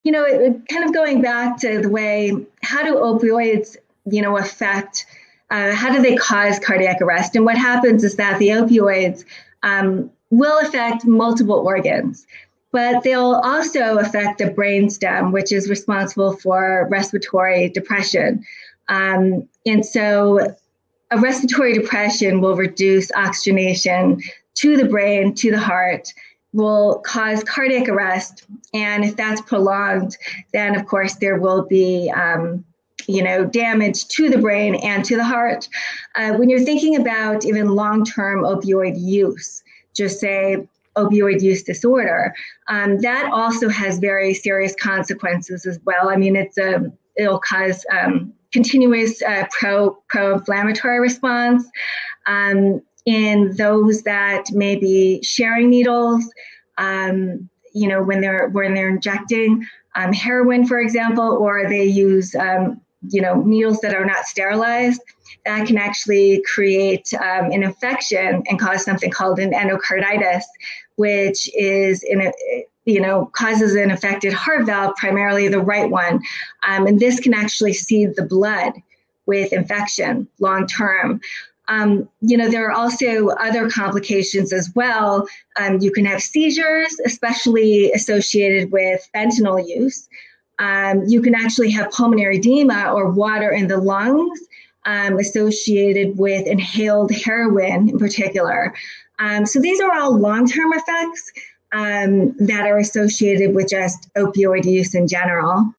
Kind of going back to the way, how do opioids, affect, how do they cause cardiac arrest? And what happens is that the opioids will affect multiple organs, but they'll also affect the brainstem, which is responsible for respiratory depression. And so a respiratory depression will reduce oxygenation to the brain, to the heart, will cause cardiac arrest. And if that's prolonged, then of course there will be damage to the brain and to the heart. When you're thinking about even long-term opioid use, just say opioid use disorder, that also has very serious consequences as well. I mean, it'll cause continuous pro-inflammatory response in those that may be sharing needles, when they're injecting heroin, for example, or they use needles that are not sterilized. That can actually create an infection and cause something called an endocarditis, which is causes an affected heart valve, primarily the right one. And this can actually seed the blood with infection long term. There are also other complications as well. You can have seizures, especially associated with fentanyl use. You can actually have pulmonary edema or water in the lungs associated with inhaled heroin in particular. So these are all long-term effects that are associated with just opioid use in general.